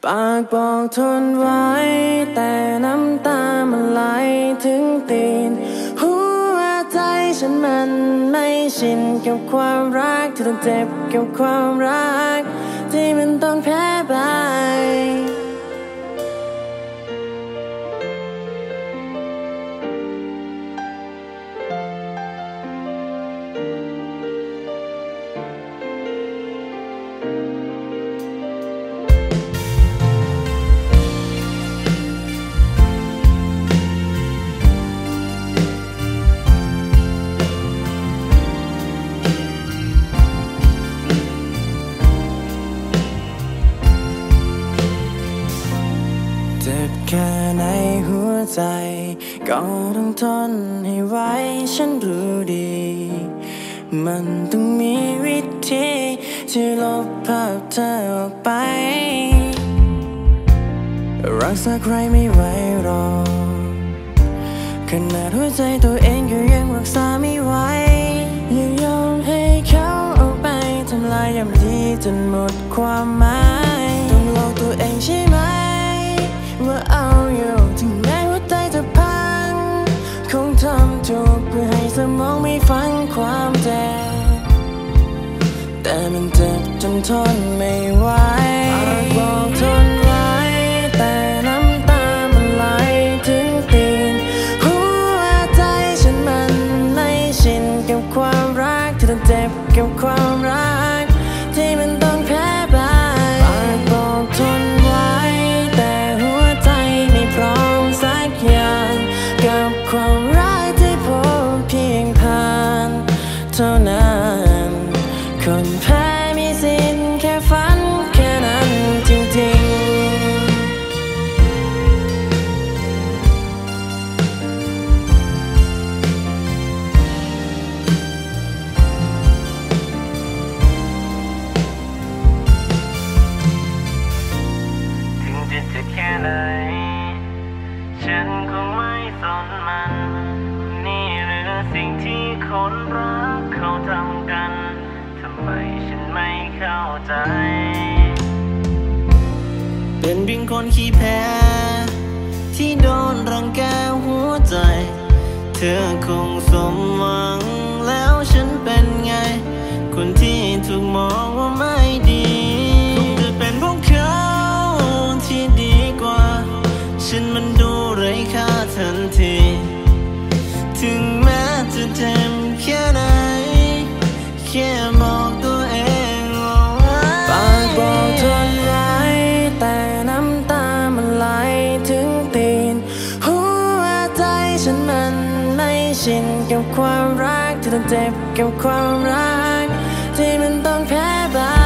ปากบอกทนไว้แต่น้ำตามันไหลถึงตีนหัวใจฉันมันไม่ชินกับความรักที่ต้องเจ็บกับความรักที่มันต้องแพ้ไปเจ็บแค่ในหัวใจก็ต้องทนให้ไว้ฉันรู้ดีมันต้องมีวิธีที่ลบภาพเธอออกไปรักษาใครไม่ไหวหรอกขนาดหัวใจตัวเองก็ยังรักษาไม่ไหวอย่ายอมให้เขาเอาไปทำลายย่ำยีจนหมดความหมายต้องหลอกตัวเองใช่ไหมว่าเอาอยู่ถึงแม้หัวใจจะพังคงทำถูกเพื่อให้สมองไม่ฟังความเจ็บแต่มันเจ็บจนทนไม่ไหวปากบอกทนไว้แต่น้ำตามันไหลถึงตีนหัวใจฉันมันไม่ชินกับความรักที่ต้องเจ็บกับความรักที่มันต้องแพ้ไปปากบอกทนไว้แต่หัวใจไม่พร้อมสักอย่างกับความรักที่พบเพียงผ่านเท่านั้นคนแพ้มีสิทธิ์แค่ฝันแค่นั้นจริงๆถึงจะเจ็บแค่ไหนฉันคงไม่สนมันนี่หรือสิ่งที่คนรักเขาทำกันทำไมฉันไม่เข้าใจเป็นเพียงคนขี้แพ้ที่โดนรังแกหัวใจเธอคงสมหวังแล้วฉันเป็นไงคนที่ถูกมองว่าไม่ดีคงจะเป็นพวกเขาที่ดีกว่าฉันมันดูไร้ค่าทันทีถึงแม้จะเจ็บแค่ไหนแค่บอกตัวเองว่าปากบอกทนไว้แต่น้ำตามันไหลถึงตีนหัวใจฉันมันไม่ชินกับความรักที่ต้องเจ็บกับความรักที่มันต้องแพ้ไป